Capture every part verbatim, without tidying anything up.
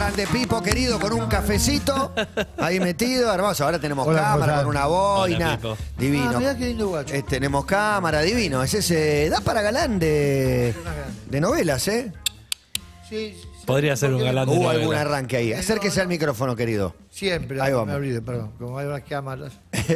Grande Pipo, querido, con un cafecito ahí metido, hermoso. Ahora tenemos Hola, cámara con una boina. Hola, Divino. Ah, mirá qué lindo guacho. Eh, tenemos cámara, divino. Es ese. Da para galán de, de novelas, ¿eh? Sí, sí, Podría ser un galán de Hubo novela. algún arranque ahí. Acérquese al micrófono, querido. Siempre, Ahí me vamos. olvidé, perdón. Como hay unas cámaras.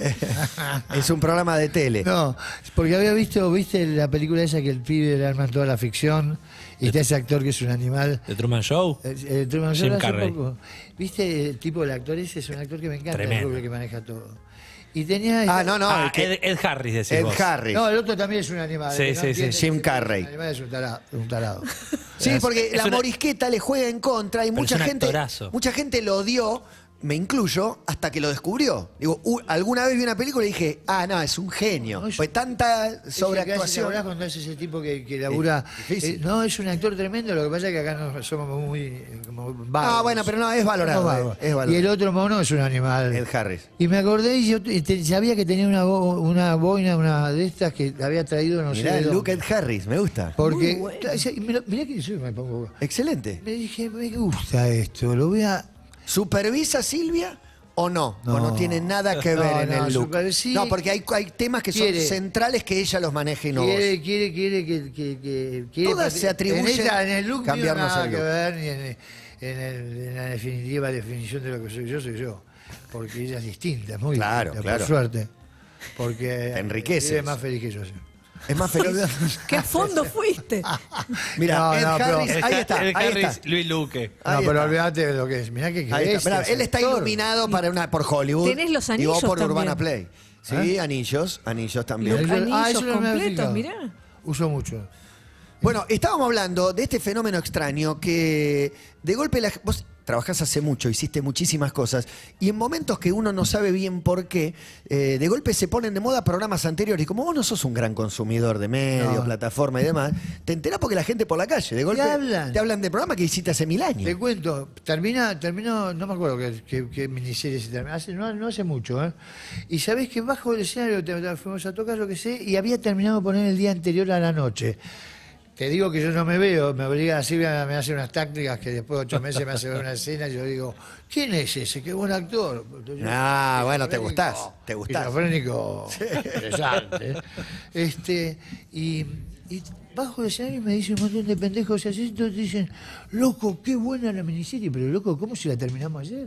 Es un programa de tele. No, porque había visto, viste la película esa que el pibe le arman toda la ficción y está ese actor que es un animal. ¿The Truman Show? Eh, eh, Truman Show Jim hace Carrey. poco. ¿Viste el tipo del actor ese? Es un actor que me encanta, Tremendo. el rubio que maneja todo. Y tenía... Ah, no, no. Ah, el que- Ed, Ed Harris, decís Ed vos. Harris. No, el otro también es un animal. Sí, el que no sí, entiende sí. que Jim es- Carrey. El animal es un tarado. Un tarado. Sí, porque Es la una- morisqueta le juega en contra y Pero mucha es un gente, actorazo. mucha gente lo odió, me incluyo, hasta que lo descubrió. Digo, u- alguna vez vi una película y dije, ah, no, es un genio. No, es- Pues tanta Ese que hace, ¿te sobreactuación. acordás cuando es ese tipo que, que labura? Es difícil. Eh, no, es un actor tremendo, lo que pasa es que acá no somos muy eh, como vagos. Ah, bueno, pero no, es valorado. Somos vagos. Es valorado. Y el otro mono es un animal. Ed Harris. Y me acordé y yo y te- sabía que tenía una, bo- una boina, una de estas que había traído, no Mirá, sé de Luke Ed dónde. Harris, me gusta. Porque, Muy bueno. claro, y mirá, mirá que yo me pongo... Excelente. Me dije, me gusta esto, lo voy a... ¿Supervisa Silvia o no? No. O no tiene nada que ver No, en no, el look. super- sí. No, porque hay, hay temas que son Quiere. centrales que ella los maneja y no Quiere, vos. quiere, quiere, que, que, que- quiere Todas se atribuyen en, esta- en el look mío cambiarnos nada el que look. ver, ni en, en el- en la definitiva definición de lo que soy yo, soy yo. Porque ella es distinta, es muy Claro, distinta, claro. por suerte. Porque Te enriquece es eso. más feliz que yo. Sí. Es más feliz. ¿Qué a fondo fuiste? Mira, No, Ed no, pero- Harris, Ed ahí Har- está, Ed ahí Harris, está. Luis Luque. Ahí No, pero está. olvídate de lo que es. Mirá que Ahí está. bestia Mirá, ese él está actor. iluminado para una, por Hollywood. Tenés los Y vos anillos por Urbana también. Play. Sí, anillos, anillos también. Los Anillos- anillos eso no me había completos, fijado. mirá. Uso mucho. Bueno, estábamos hablando de este fenómeno extraño que de golpe la, vos trabajás hace mucho, hiciste muchísimas cosas y en momentos que uno no sabe bien por qué, eh, de golpe se ponen de moda programas anteriores y como vos no sos un gran consumidor de medios, No. plataforma y demás, te enterás porque la gente por la calle, de golpe hablan? te hablan de programas que hiciste hace mil años. Te cuento, termina, terminó, no me acuerdo qué, qué, qué miniserie se terminó, hace, no, no hace mucho, ¿eh? Y sabés que bajo el escenario te- te- fuimos a tocar, lo que sé, y había terminado de poner el día anterior a la noche. Te digo que yo no me veo, me obliga a Silvia, me hace unas tácticas que después de ocho meses me hace ver una escena y yo digo, ¿quién es ese? Qué buen actor. Yo, Ah, bueno, te esquizofrénico, gustás, te gustás. Esquizofrénico, interesante. Este, y, y bajo el escenario me dice un montón de pendejos así, entonces dicen, loco, qué buena la miniserie, pero loco, ¿cómo si la terminamos ayer?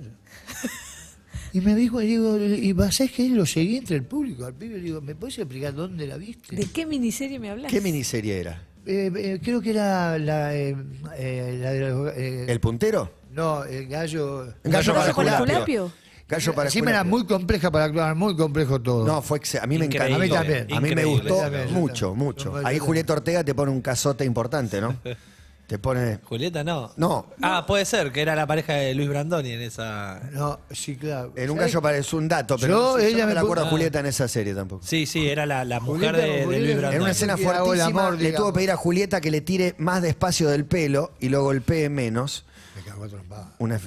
Y me dijo, y digo, y ¿sabés que lo seguí entre el público al pibe? Le digo, ¿me puedes explicar dónde la viste? ¿De qué miniserie me hablas? ¿Qué miniserie era? Eh, eh, creo que era la, eh, eh, la de los, eh, ¿El puntero? no, el gallo. Gallo para para Esculapio? Gallo para Encima era Esculapio. muy compleja para actuar, muy complejo todo. No, fue ex- a mí me encantó. Increíble. A mí también. A mí me Increíble. gustó Yo también, yo mucho, también. mucho. Yo Ahí también. Julieta Ortega te pone un cazote importante, ¿no? Te pone... Julieta no. No. Ah, puede ser, que era la pareja de Luis Brandoni en esa. No, sí, claro. En un ¿Sabés? gallo parece un dato, pero Yo, no, sé, yo ella no me me la acuerdo a pu- Julieta en esa serie tampoco. Sí, sí, era la, la mujer Julieta, de, de Julieta, Luis en En Brandoni. una escena Que hago el fuertísima amor, le tuvo digamos. que pedir a Julieta que le tire más despacio del pelo y lo golpee menos. Me cagó a trompada. Una...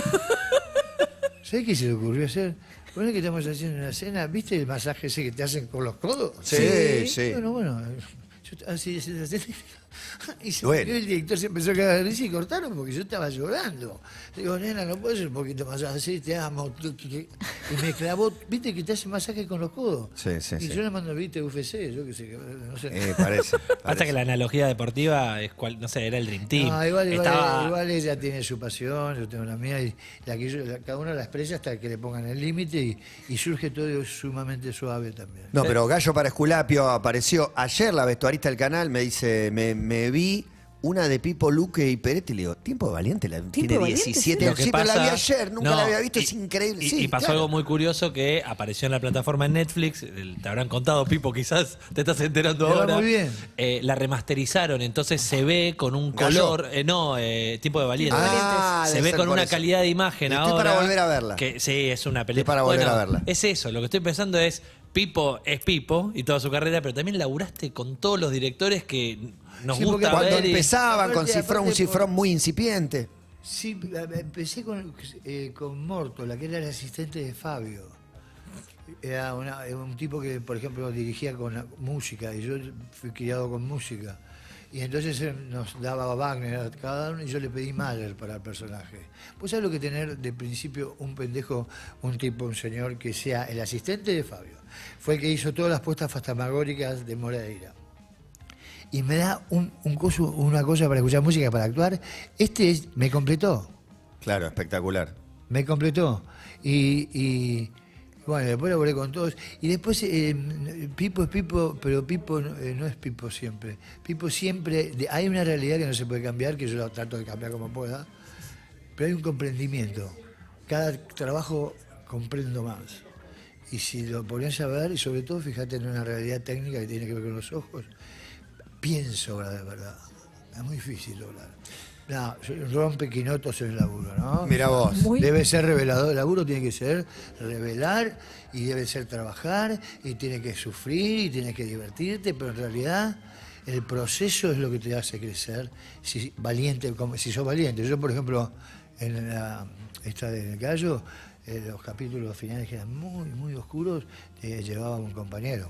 ¿Sabés qué se le ocurrió hacer? Poner que estamos haciendo una cena, ¿viste el masaje ese que te hacen con los codos? Sí, sí. Bueno, bueno. Yo, así, así, así, y se Duele. murió el director, se empezó a cagar de risa y cortaron porque yo estaba llorando. Digo, nena, no puedes ser un poquito más así, te amo. Y me clavó, ¿viste que te hace masaje con los codos? Sí, sí, y sí. yo le mando, ¿viste? U F C, yo qué sé, no sé. Eh, parece. Pasa parece. que la analogía deportiva es cual, no sé, era el Dream Team. No, igual, igual, Estaba- igual ella tiene su pasión, yo tengo la mía, y la que yo- la- cada uno la expresa hasta que le pongan el límite y, y surge todo sumamente suave también. No, pero Gallo para Esculapio apareció ayer, la vestuarista del canal me dice, me, me vi una de Pipo, Luque y Peretti. Le digo, Tiempo de Valiente, la, tiene de Valiente, diecisiete sí. años. Lo que Sí, pero la vi pasa- ayer, nunca no, la había visto, y- es increíble. Y, Sí, y pasó claro. algo muy curioso que apareció en la plataforma en Netflix, el- te habrán contado, Pipo, quizás te estás enterando Me va ahora. muy bien. Eh, la remasterizaron, entonces se ve con un Gallo. color, eh, no, eh, Tiempo de Valiente. Ah, se debe ve ser con por una eso. calidad de imagen Estoy ahora. para volver a verla. Que, sí, es una película. Estoy para volver Bueno, a verla. Es eso, lo que estoy pensando es, Pipo es Pipo y toda su carrera, pero también laburaste con todos los directores que nos Sí, porque gusta Cuando ver. y- empezaban con Aparte- cifrón, un aparte cifrón por- muy incipiente. Sí, empecé con, eh, con Morto, la que era el asistente de Fabio. Era una- era un tipo que, por ejemplo, dirigía con la música y yo fui criado con música. Y entonces él nos daba Wagner a cada uno y yo le pedí Mahler para el personaje. Pues sabes lo que tener de principio un pendejo, un tipo, un señor que sea el asistente de Fabio. Fue el que hizo todas las puestas fantasmagóricas de Moreira. Y me da un, un coso, una cosa para escuchar música, para actuar. Este es, me completó. Claro, espectacular. Me completó. Y, y bueno, después lo volé con todos. Y después, eh, Pipo es Pipo, pero Pipo eh, no es Pipo siempre. Pipo siempre, de, hay una realidad que no se puede cambiar, que yo la trato de cambiar como pueda, pero hay un comprendimiento. Cada trabajo comprendo más. Y si lo pones a ver, y sobre todo fíjate en una realidad técnica que tiene que ver con los ojos, pienso ahora de verdad. Es muy difícil lograr. No, rompe quinotos en el laburo, ¿no? Mira vos. Muy- Debe ser revelador. El laburo tiene que ser revelar y debe ser trabajar y tiene que sufrir y tienes que divertirte, pero en realidad el proceso es lo que te hace crecer. Si valiente, como, si sos valiente. Yo, por ejemplo, en la, esta del Gallo, eh, los capítulos finales que eran muy, muy oscuros, eh, llevaba un compañero.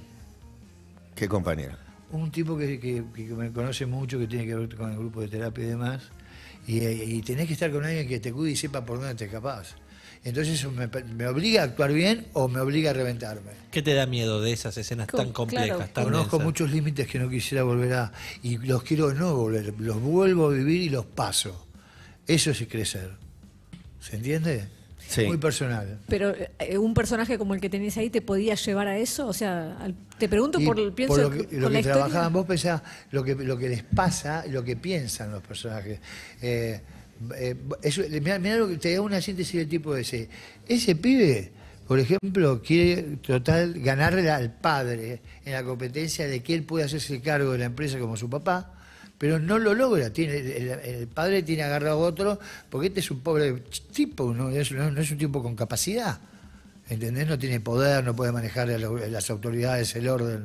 Qué compañero. Un tipo que, que- que me conoce mucho, que tiene que ver con el grupo de terapia y demás, y, y tenés que estar con alguien que te cuide y sepa por dónde te escapás. Entonces eso me, me obliga a actuar bien o me obliga a reventarme. ¿Qué te da miedo de esas escenas Co- tan complejas, claro. tan Conozco densas? muchos límites que no quisiera volver a... Y los quiero no volver, los vuelvo a vivir y los paso. Eso es crecer. ¿Se entiende? Sí. Muy personal. Pero eh, un personaje como el que tenés ahí te podía llevar a eso, o sea, al- te pregunto Y por el pienso por lo que, con lo la que historia. trabajaban, vos pensás lo que, lo que les pasa, lo que piensan los personajes. Eh, eh, eso, mirá, mirá lo que te da una síntesis del tipo ese. Ese pibe, por ejemplo, quiere total ganarle al padre en la competencia de que él puede hacerse cargo de la empresa como su papá, pero no lo logra. Tiene, el, el padre tiene agarrado a otro, porque este es un pobre tipo, no es, no, no es un tipo con capacidad. ¿Entendés? No tiene poder, no puede manejar a la- las autoridades, el orden.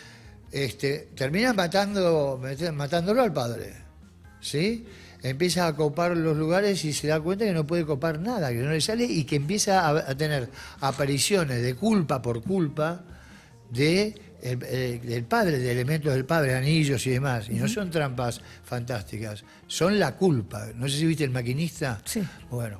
Este, termina matando, matándolo al padre. ¿Sí? Empieza a copar los lugares y se da cuenta que no puede copar nada, que no le sale y que empieza a, a tener apariciones de culpa por culpa de el, el- del padre, de elementos del padre, anillos y demás. Y no son trampas fantásticas, son la culpa. No sé si viste El Maquinista. Sí. Bueno,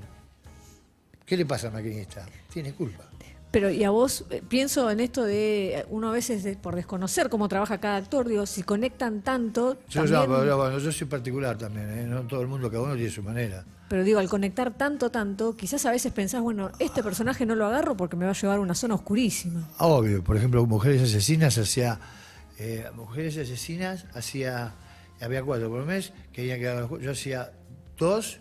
¿qué le pasa al maquinista? Tiene culpa. Pero y a vos, eh, pienso en esto de, eh, uno a veces de- por desconocer cómo trabaja cada actor, digo, si conectan tanto, Yo, también, yo- pero bueno, yo soy particular también, ¿eh? No todo el mundo, cada uno tiene su manera. pero digo, al conectar tanto, tanto, quizás a veces pensás, bueno, este personaje no lo agarro porque me va a llevar a una zona oscurísima. Obvio, por ejemplo, Mujeres Asesinas hacía. eh, Mujeres Asesinas hacía. Había cuatro por mes, querían que haga- yo hacía dos,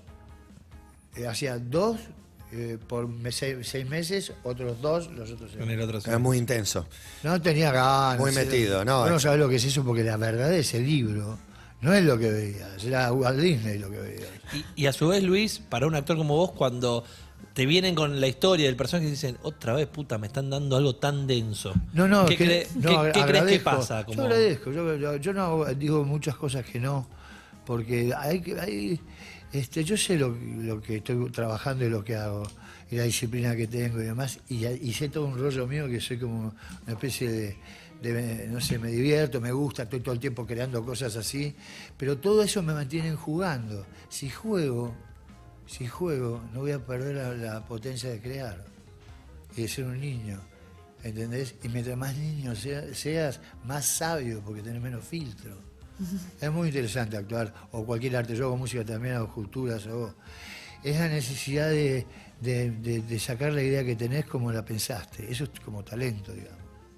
eh, hacía dos eh, por mes- seis, seis meses, otros dos, los otros seis. Con el otro sí. Es muy intenso. No tenía ganas. Muy era- metido, ¿no? Vos no sabés lo que es eso, porque la verdad es el libro. No es lo que veías, era Walt Disney lo que veías. Y, y a su vez, Luis, para un actor como vos, cuando te vienen con la historia del personaje y dicen, otra vez, puta, me están dando algo tan denso. No, no, ¿Qué, que- cree- no, qué- qué crees que agradezco. pasa? Yo Como- agradezco, yo, yo- yo no hago- digo muchas cosas que no, porque hay que, hay, este, yo sé lo, lo que estoy trabajando y lo que hago, y la disciplina que tengo y demás, y, y sé todo un rollo mío que soy como una especie de, de, no sé, me divierto, me gusta, estoy todo el tiempo creando cosas así, pero todo eso me mantiene jugando. Si juego, si juego, no voy a perder la, la potencia de crear y de ser un niño. ¿Entendés? Y mientras más niño sea- seas, más sabio, porque tenés menos filtro. Es muy interesante actuar, o cualquier arte. Yo hago música también, hago esculturas, hago... Es la necesidad de, de- de- de sacar la idea que tenés como la pensaste. Eso es como talento, digamos.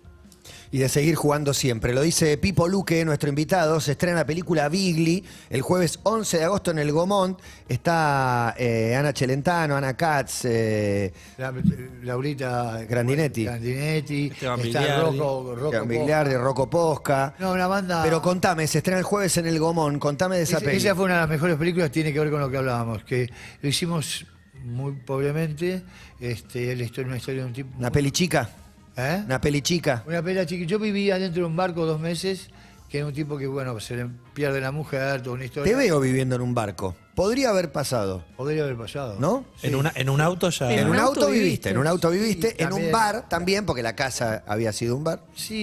Y de seguir jugando siempre. Lo dice Pipo Luque, nuestro invitado. Se estrena la película Bigly el jueves once de agosto en el Gomont. Está eh, Ana Celentano, Ana Katz, eh, La- Laurita Grandinetti. Grandinetti, Esteban está Bigliardi. Rocco, Rocco Jean Bigliardi, Rocco Posca. No, una banda... Pero contame, se estrena el jueves en el Gomont. Contame de esa Esa, peli. esa fue una de las mejores películas, tiene que ver con lo que hablábamos, que lo hicimos muy pobremente, este, la historia, una historia de un tipo... Una peli chica. ¿Eh? Una peli chica. Una pelea chiquita. Yo vivía dentro de un barco dos meses, que era un tipo que, bueno, se le pierde la mujer, toda una historia. Te veo viviendo en un barco. Podría haber pasado, Podría haber pasado. ¿no? Sí. En, una, en un auto ya... En, En un un auto auto viviste, viviste. en un auto viviste, Y en un también- bar también, porque la casa había sido un bar. Sí,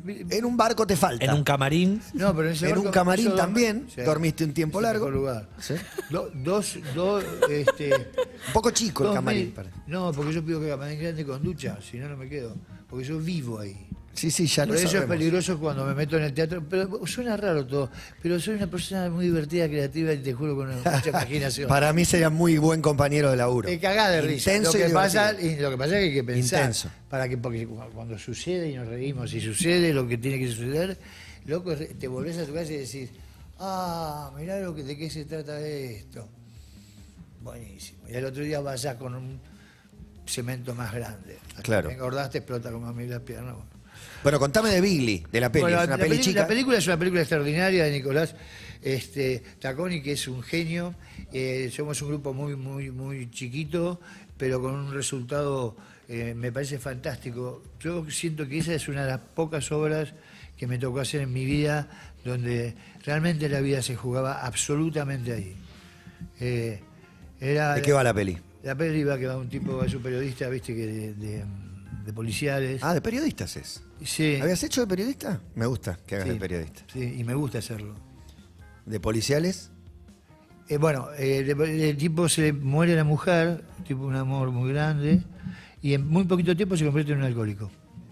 En un barco te falta. En un camarín. No, pero en, ese En barco- un camarín esos dos- también, sí, dormiste un tiempo es el largo. mejor lugar. Sí. Do- dos, dos, este... Un poco chico el dos camarín. mil- parece. No, porque yo pido que camarín grande con ducha, si no, no me quedo. Porque yo vivo ahí. Sí, sí, ya Por lo eso es sabemos. peligroso cuando me meto en el teatro. Pero suena raro todo. Pero soy una persona muy divertida, creativa y te juro con mucha imaginación. Para mí sería muy buen compañero de laburo. Te cagás de risa. Lo Intenso y que, pasa, divertido. y lo que pasa es que hay que pensar. Intenso. Para que, porque cuando sucede y nos reímos y sucede lo que tiene que suceder, loco, te volvés a tu casa y decís, ah, mirá lo que, de qué se trata esto. Buenísimo. Y al otro día vayas con un cemento más grande. Hasta Claro. que engordaste, explota como a mí la pierna. Bueno, contame de Bigly, de la peli. Bueno, es una la, peli peli- chica. la película es una película extraordinaria de Nicolás este, Tacconi, que es un genio. Eh, somos un grupo muy, muy, muy chiquito, pero con un resultado, eh, me parece fantástico. Yo siento que esa es una de las pocas obras que me tocó hacer en mi vida, donde realmente la vida se jugaba absolutamente ahí. Eh, era, ¿De qué va la peli? La peli iba que va un tipo, es un periodista, viste, que de, de- de policiales. Ah, de periodistas es. Sí. ¿Habías hecho de periodista? Me gusta que hagas Sí, de periodista. Sí, y me gusta hacerlo. ¿De policiales? Eh, bueno, eh, el, el tipo se le muere la mujer, tipo un amor muy grande, y en muy poquito tiempo se convierte en un alcohólico.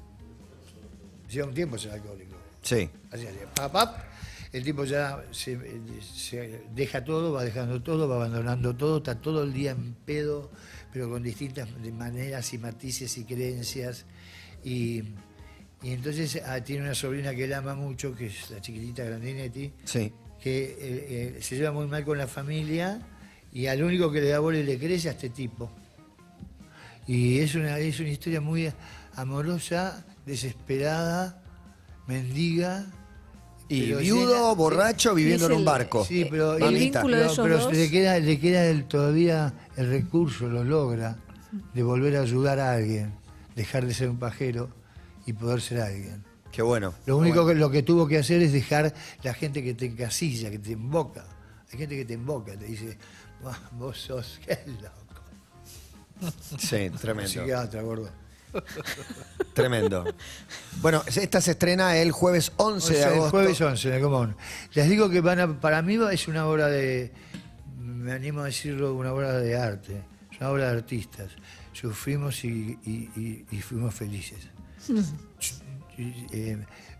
Lleva un tiempo ser alcohólico. Sí. Así, así, pap, pap, el tipo ya se, se deja todo, va dejando todo, va abandonando todo, está todo el día en pedo, pero con distintas maneras y matices y creencias. Y, y entonces ah, tiene una sobrina que él ama mucho, que es la chiquitita Grandinetti, Sí. que eh, eh, se lleva muy mal con la familia y al único que le da bola y le crece a este tipo. Y es una, es una historia muy amorosa, desesperada, mendiga. Y pero viudo, llena- borracho, viviendo es en un el- barco. Sí, pero, El él- vínculo de pero- ellos pero dos. le queda, le queda el- todavía el recurso, lo logra, de volver a ayudar a alguien, dejar de ser un pajero y poder ser alguien. Qué bueno. Lo único que lo que tuvo que hacer es dejar la gente que te encasilla, que te emboca. Hay gente que te emboca, te dice, "Buah, vos sos qué loco. Sí, tremendo. Psiquiatra, gordo. Tremendo. Bueno, esta se estrena el jueves once O sea, de el agosto. jueves once, en el Común. Les digo que van a, para mí es una obra de, me animo a decirlo, una obra de arte, es una obra de artistas. Sufrimos y, y- y- y fuimos felices. Y, eh,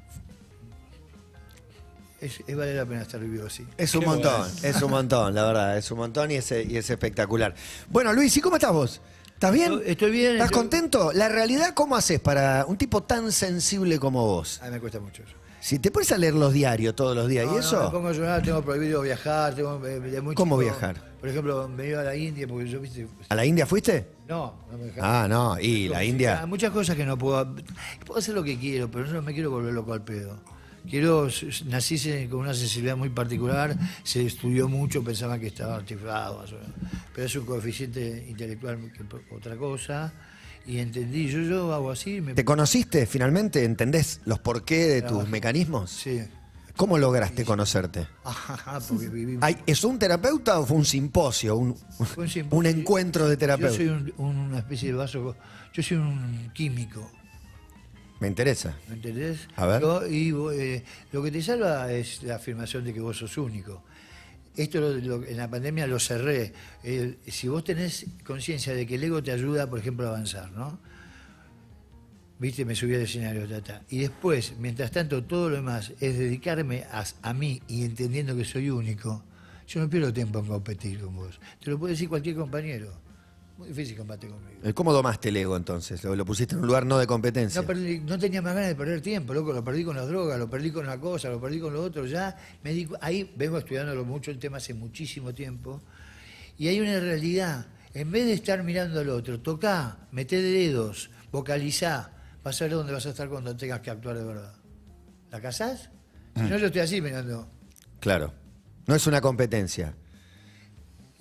es, es vale la pena estar vivo así. Es un Qué montón, bueno. es un montón, la verdad, es un montón y es, y es espectacular. Bueno, Luis, ¿y cómo estás vos? ¿Estás bien? Estoy- estoy bien, ¿Estás estoy- contento? La realidad, ¿cómo haces para un tipo tan sensible como vos? A mí me cuesta mucho eso. Si te pones a leer los diarios todos los días No, y no, eso, me pongo a llorar, tengo prohibido viajar, tengo eh, de muy ¿Cómo chico, viajar? Por ejemplo, me iba a la India porque yo, viste, ¿a la India fuiste? no, no me dejaron. Ah, no, y la Hay India. muchas cosas que no puedo. Puedo hacer lo que quiero, pero yo no me quiero volver loco al pedo. Quiero, nací se- con una sensibilidad muy particular, se estudió mucho, pensaba que estaba chiflado, pero es un coeficiente intelectual que por- otra cosa, y entendí, yo, yo hago así, me ¿Te conociste finalmente? ¿Entendés los porqué de tus Trabajo. mecanismos? Sí. ¿Cómo lograste conocerte? Ajá, porque viví. Ay, ¿es un terapeuta o fue un simposio? Un, Fue un simposio. un encuentro de Yo terapeuta. soy un- una especie de vaso, yo soy un químico. Me interesa. ¿Me entendés? A ver. Yo- y vos, eh, lo que te salva es la afirmación de que vos sos único. Esto lo- lo- en la pandemia lo cerré. El- si vos tenés conciencia de que el ego te ayuda, por ejemplo, a avanzar, ¿no? Viste, me subí al escenario, ta, ta. Y después, mientras tanto, todo lo demás es dedicarme a, a mí y entendiendo que soy único. Yo no pierdo tiempo en competir con vos. Te lo puede decir cualquier compañero. Muy difícil combatir conmigo. Eh, ¿Cómo domaste el ego entonces? ¿Lo, lo pusiste en un lugar no de competencia? No, perdí- no tenía más ganas de perder tiempo, loco. Lo perdí con las drogas, lo perdí con una cosa, lo perdí con lo otro. Ya me di cu- ahí vengo estudiándolo mucho el tema hace muchísimo tiempo. Y hay una realidad. En vez de estar mirando al otro, tocá, meté dedos, vocalizá. Vas a ver dónde vas a estar cuando tengas que actuar de verdad. ¿La casás? Si no, yo estoy así mirando. Claro. No es una competencia.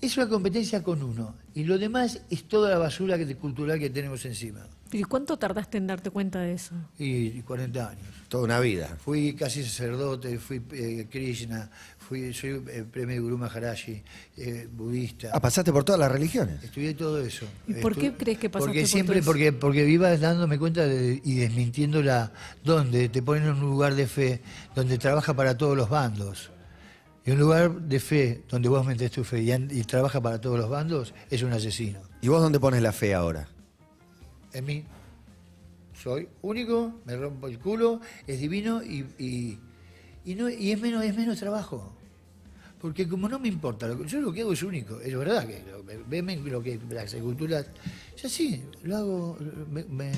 Es una competencia con uno. Y lo demás es toda la basura que, cultural que tenemos encima. ¿Y cuánto tardaste en darte cuenta de eso? Y, y cuarenta años. Toda una vida. Fui casi sacerdote, fui eh, Krishna, fui, soy eh, premio Guru Maharaji, eh, budista. Ah, pasaste por todas las religiones. Estudié todo eso. ¿Y por qué Estu- crees que pasaste Porque por siempre, todo eso? porque, porque vivas dándome cuenta de- y desmintiendo la donde te ponen en un lugar de fe donde trabaja para todos los bandos. Y un lugar de fe donde vos metés tu fe y, and- y trabaja para todos los bandos es un asesino. ¿Y vos dónde pones la fe ahora? En mí. Soy único, me rompo el culo, es divino y, y, y no, y es menos, es menos trabajo. Porque como no me importa, lo que, yo lo que hago es único. Es verdad que lo, veme lo que las esculturas. Yo sí, lo hago. Me, me-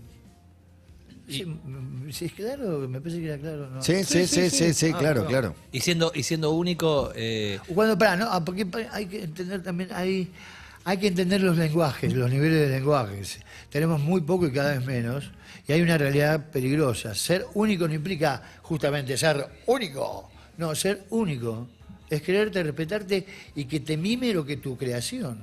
sí, me- sí, es claro, me parece que era claro. ¿No? Sí, sí, sí, sí, sí, Ah, claro, no. claro. Y siendo, y siendo único, eh, Cuando, para, no, ah, porque pa- hay que entender también, hay, hay que entender los lenguajes, los niveles de lenguajes. Tenemos muy poco y cada vez menos, y hay una realidad peligrosa. Ser único no implica justamente ser único, no, ser único es quererte, respetarte y que te mime lo que tu creación.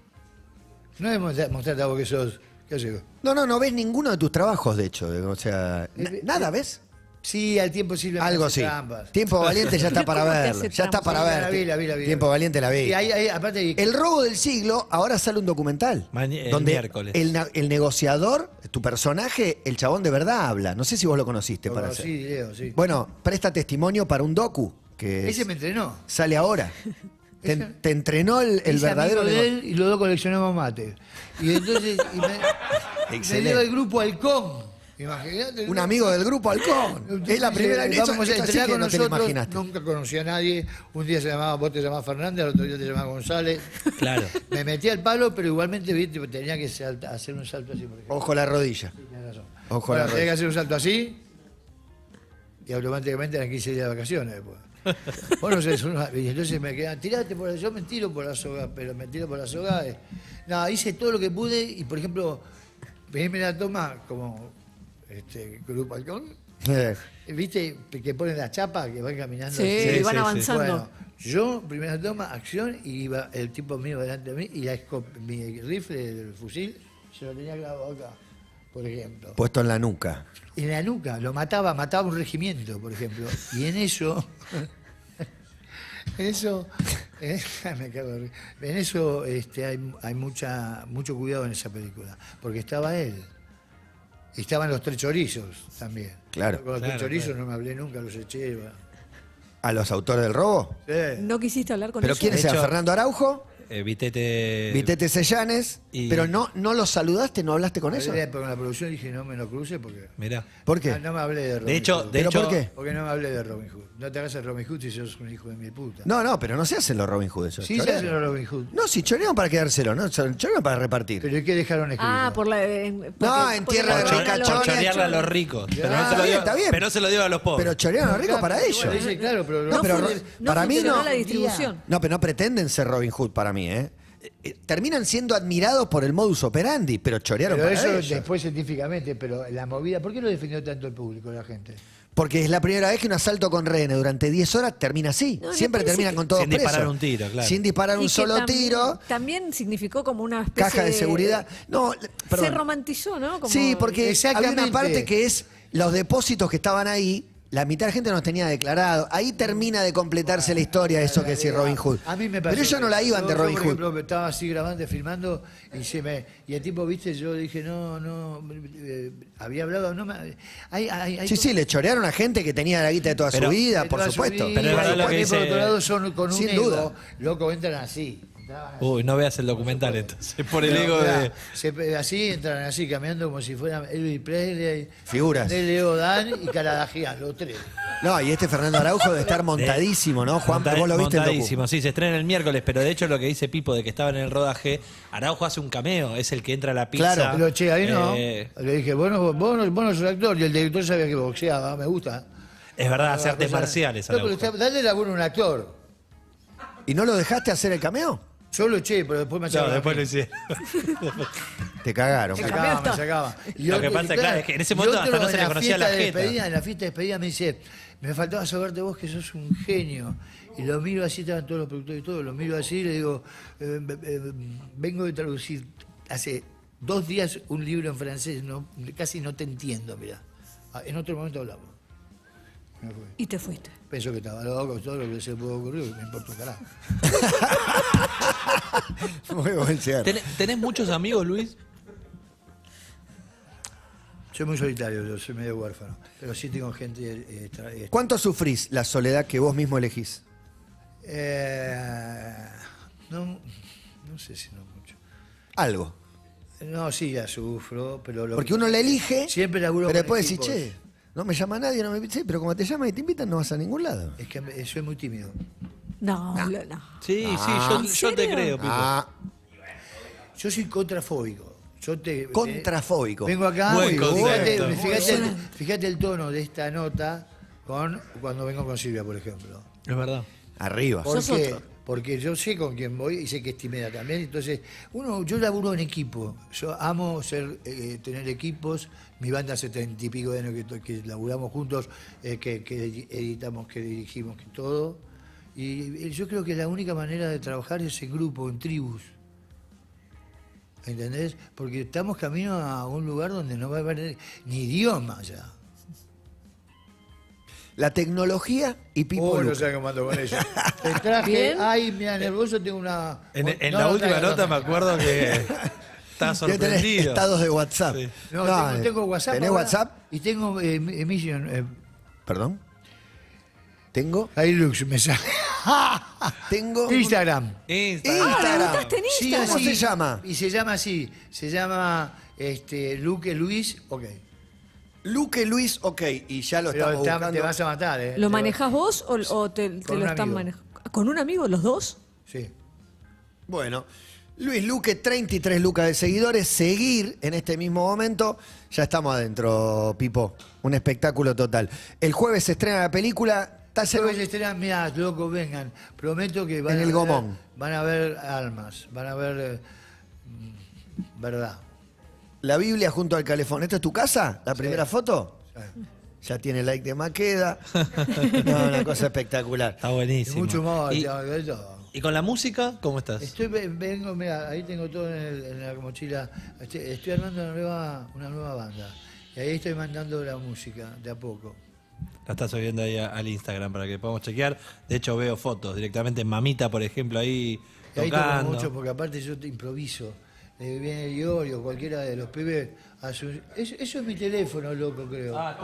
No es mostrar- mostrarte a vos que sos, qué sé yo. No, no, no ves ninguno de tus trabajos, de hecho. O sea, na- Eh, nada, ¿ves? Sí, al tiempo sirve Algo hacer sí. trampas. Tiempo Valiente ya está para ¿Cómo que verlo. hace Ya está trampas? para Sí, ver. la vi, la vi, la vi. Tiempo Valiente la vi. Y hay, hay- aparte hay- El robo del siglo, ahora sale un documental. Mañe- el donde miércoles. El, na- el negociador, tu personaje, el chabón de verdad habla. No sé si vos lo conociste. Lo para conocí, hacer. Leo, sí. Bueno, presta testimonio para un docu que Ese es- me entrenó. sale ahora. Te, Ese- te entrenó el, el Hice verdadero amigo de negocio. él y los dos coleccionamos mate. Y entonces y me, me Excelente. dio el grupo Halcón. Imagínate. Un ¿no? amigo del grupo Halcón. Es la primera vez. Vamos Eso, a eso sí entrenar que con no te lo nosotros. imaginaste. Nunca conocí a nadie. Un día se llamaba, vos te llamabas Fernández, al otro día te llamabas González. claro. Me metí al palo, pero igualmente viste, tenía que salta- hacer un salto así. Por ejemplo. Ojo la rodilla. Tenés razón. Ojo a la Bueno, tenía que rodilla. hacer un salto así y automáticamente eran quince días de vacaciones después. Bueno, se- son- y entonces me quedan, tirate por la, yo me tiro por la soga, pero me tiro por la soga. eh. No, hice todo lo que pude y, por ejemplo, primera toma como este Grupo Halcón, Eh, ¿viste? Que ponen la chapa, que van caminando. Sí, así. Sí, van sí, sí. avanzando. Bueno, yo, primera toma, acción, y iba el tipo mío delante de mí, y la escop- mi rifle, el fusil, se lo tenía clavado acá, por ejemplo. puesto en la nuca. En la nuca, lo mataba, mataba un regimiento, por ejemplo. Y en eso, en eso, eh, me cago de ri- en eso este, hay, hay mucha, mucho cuidado en esa película, porque estaba él. Y estaban los tres chorizos también. Claro. Con los Claro, tres chorizos claro. no me hablé nunca, los eché. va. ¿A los autores del robo? Sí. ¿No quisiste hablar con ¿Pero ellos? quién es? De hecho- ¿Fernando Araujo? Eh, Vitete. Vitete Sellanes. y- ¿Pero no, no los saludaste? ¿No hablaste con ellos? Hablé con la producción dije no me lo cruce porque. Mirá. ¿Por qué? Ah, no me hablé de Robin De hecho, Hood. de ¿Pero hecho, por qué? Porque no me hablé de Robin Hood. No te hagas el Robin Hood si sos un hijo de mi puta. No, no, pero no se hacen los Robin Hood esos. sí se chorean. hace el Robin Hood. No, si chorean para quedárselo, no, chorean para repartir. Pero ¿y qué dejaron escrito? Ah, por la. en- porque- No, en porque tierra de la- Por, rica cho- la- por ricachones, chorearle a los ricos. Pero, no está se lo bien, dio, está bien. pero no se lo dio a los pobres. Pero chorean a los ricos Claro, para bueno, ellos. dice, claro, pero No, pero fue- ro- no para mí funcionó no. la distribución. No, pero no pretenden ser Robin Hood para mí, ¿eh? Eh, eh, Terminan siendo admirados por el modus operandi, pero chorearon Pero para eso ellos. después científicamente, pero la movida, ¿por qué lo defendió tanto el público, la gente? Porque es la primera vez que un asalto con rehenes durante diez horas termina así. No, me Siempre parece terminan que- con todos Sin presos. disparar un tiro, claro. Sin disparar y un que solo también- tiro. También significó como una especie Caja de seguridad. No, Se perdón. romantizó, ¿no? Como- Sí, porque había Exactamente. una parte que es los depósitos que estaban ahí. La mitad de la gente no los tenía declarado. Ahí termina de completarse la historia de eso que decía Robin Hood. A mí me pasó Pero ellos no que la iban yo- de yo, Robin por Hood. ejemplo, estaba así grabando, filmando, y se me y el tipo, viste, yo dije, no, no, eh, había hablado, no me. Hay, hay, hay Sí, sí, le chorearon a gente que tenía la guita de toda Pero- su vida, de por toda su supuesto. vida, Pero es verdad y lo por que ahí, por dice- otro lado son con un Sin ego, duda. loco, entran así. entraban así. Uy, no veas el documental entonces. Por el Pero, ego mirá, de. se- así entran así, caminando como si fueran Elvis Presley, Figuras. de Leo Dan y Caradagian, los tres. No, y este Fernando Araujo debe estar montadísimo, ¿no? Juan, Monta- vos lo viste el docu. montadísimo, sí, se estrena el miércoles, pero de hecho lo que dice Pipo de que estaba en el rodaje, Araujo hace un cameo, es el que entra a la pizza. Claro, Pero che, ahí no. Eh, Le dije, vos no, vos, no, vos no sos actor, y el director sabía que boxeaba, me gusta. es verdad, hace Una artes cosa- marciales, No, pero Araujo. está- dale laburo a un actor. ¿Y no lo dejaste hacer el cameo? Yo lo eché, pero después me No, sacaban. después lo hicieron. Te cagaron. Me Te sacaba, cambiaste. me sacaba. Y Lo que otro- pasa, y claro, es que en ese momento y hasta otro no se en le conocía fiesta la de jeta. despedida, en la fiesta de despedida me dice, me faltaba saberte vos que sos un genio. Y lo miro así, estaban todos los productores y todo, lo miro así y le digo, eh, eh, vengo de traducir hace dos días un libro en francés, no, casi no te entiendo, mirá. Ah, en otro momento hablamos. Me fui. Y te fuiste. Pensó que estaba loco, todo lo que se pudo ocurrir, me importa un carajo. Muy buen cierre. ¿Tenés, tenés muchos amigos, Luis? Soy muy solitario, yo soy medio huérfano, pero sí tengo gente... eh, tra- eh, ¿Cuánto sufrís la soledad que vos mismo elegís? Eh, no, no sé si no mucho. Algo. No, sí, la sufro, pero... Lo Porque uno la elige, Siempre laburo pero con después decís, equipos. che, no me llama nadie, no me... Sí, pero como te llaman y te invitan, no vas a ningún lado. Es que me- soy muy tímido. No, lo- no. Sí, Ah. sí, ¿En yo, yo te serio? creo, Pipo. Ah, Yo soy contrafóbico. Yo te, Contrafóbico. Vengo acá Buen y fíjate, concepto. fíjate el, fíjate el tono de esta nota con cuando vengo con Silvia, por ejemplo. Es verdad. arriba. ¿Por Sos qué? otro. Porque yo sé con quién voy y sé que es tímida también. Entonces, uno, yo laburo en equipo. Yo amo ser, eh, tener equipos. Mi banda hace treinta y pico de años que, que laburamos juntos, eh, que, que editamos, que dirigimos, que todo. Y, y yo creo que la única manera de trabajar es en grupo, en tribus. ¿Entendés? Porque estamos camino a un lugar donde no va a haber ni idioma ya. La tecnología y Pipo Oh, no Luca. sé cómo ando con eso. Te traje, Bien. ay, mira, nervioso tengo una... En, en No, la no, última no, no, nota no. me acuerdo que estaba Ya tenés sorprendido. estados de WhatsApp. Sí. No, No, tengo, eh, tengo WhatsApp. ¿Tenés ahora, WhatsApp? Y tengo eh, Emission. Eh, Perdón. Tengo. Hilux me sale. Tengo. un- Instagram. Instagram. Instagram. debutaste en Sí, Instagram. ¿Cómo así. se llama? Y se llama así. Se llama este, Luque Luis. Ok. Luque Luis, ok. Y ya lo Pero estamos está- buscando. te vas a matar, ¿eh? ¿Lo Te manejás vos o, o te, te Con lo un están amigo. manejando? ¿Con un amigo los dos? vas- Sí. Bueno, Luis Luque, treinta y tres lucas de seguidores. Seguir en este mismo momento. Ya estamos adentro, Pipo. Un espectáculo total. El jueves se estrena la película. ¿Estás en- Jueves estrenan, mirá, locos, vengan. Prometo que van En a el ver- Gomón. Van a ver almas. Van a ver eh, mm, verdad. La Biblia junto al calefón. ¿Esta es tu casa? ¿La primera foto? Sí. Ya tiene like de Maqueda. No, una cosa espectacular. Está Y buenísimo. mucho más. ¿Y, ya, de todo. y con la música, cómo estás? Estoy, vengo, mira, ahí tengo todo en, el- en la mochila. Estoy, estoy armando una nueva, una nueva banda. Y ahí estoy mandando la música, de a poco. La estás subiendo ahí a- al Instagram para que podamos chequear. De hecho, veo fotos directamente. Mamita, por ejemplo, ahí Y ahí toco tocando. mucho porque aparte yo te improviso. Eh, viene el Iorio, cualquiera de los pibes. hace un- eso, eso es mi teléfono, loco, creo. Ah,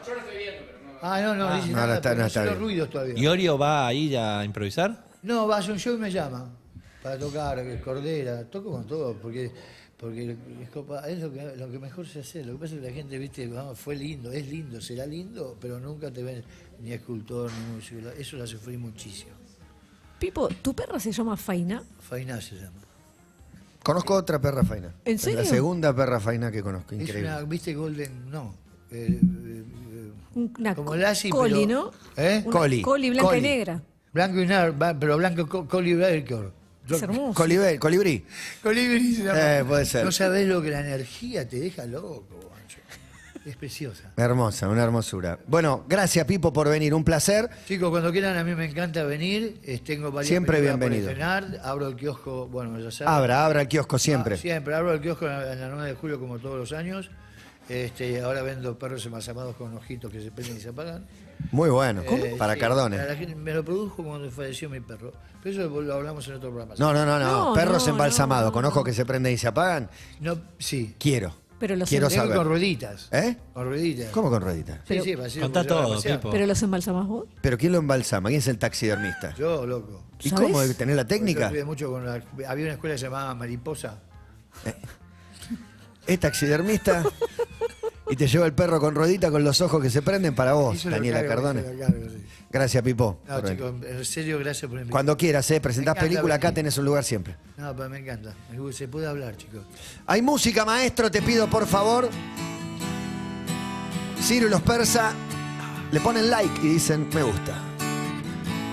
no, no, dice no, nada, no está- pero no no está son los bien. ruidos todavía. ¿Iorio va a ir a improvisar? No, va a hacer un show y me llama para tocar eh, Cordera. Toco con todo porque porque es, copa- es lo, que, lo que mejor se hace. Lo que pasa es que la gente, viste, vamos, fue lindo, es lindo, será lindo, pero nunca te ven ni escultor ni músico. Eso la sufrí muchísimo. Pipo, ¿tu perra se llama Faina? Faina se llama. Conozco otra perra faina. ¿En Es serio? la segunda perra faina que conozco. Es Increíble. una, viste, Golden, no. eh, eh, eh, Una como co- Lassie, coli, pero- ¿no? ¿Eh? Una Coli. Coli blanca Coli. y negra. Blanco y negro, va- pero blanco co- Collie Baker. Es hermoso. Colibrí. Colibrí. Colibrí se llama. Eh, puede ser. No sabés lo que la energía te deja loco, guacho. Es preciosa. Hermosa, una hermosura. Bueno, gracias Pipo por venir, un placer. Chicos, cuando quieran, a mí me encanta venir. eh, Tengo varias Siempre películas por bienvenido. estrenar. Abro el kiosco, bueno, ya saben. Abra, abra el kiosco siempre. Ah, siempre, abro el kiosco en la, en la nueve de julio como todos los años. Este, ahora vendo perros embalsamados con ojitos que se prenden y se apagan. Muy bueno, Eh, para sí, Cardone. para la gente- me lo produjo cuando falleció mi perro. Pero eso lo hablamos en otro programa. No, no, no, no. No, Perros no, embalsamados, no, con no. ojos que se prenden y se apagan. No, sí. Quiero. Pero los Quiero Tengo saber. con rueditas. ¿Eh? Con rueditas. ¿Cómo con rueditas? Sí, sí, para hacer- Contá para todo, pasear. Pipo. ¿Pero los embalsamás vos? ¿Pero quién lo embalsama? ¿Quién es el taxidermista? Yo, loco. ¿Y ¿Sabés? cómo? ¿Tenés la Yo técnica? estudié mucho con la- había una escuela que se llamaba Mariposa. Es taxidermista y te lleva el perro con ruedita con los ojos que se prenden para vos, Eso lo Daniela cargo, Cardone. eso lo cargo, sí. Gracias, Pipo. No, por venir. chicos, en serio, gracias por invitarme. Cuando quieras, ¿eh? Presentás Me encanta película, acá venir. tenés un lugar siempre. No, pero me encanta. Me- Se puede hablar, chicos. Hay música, maestro, te pido por favor. Ciro y los Persa le ponen like y dicen me gusta.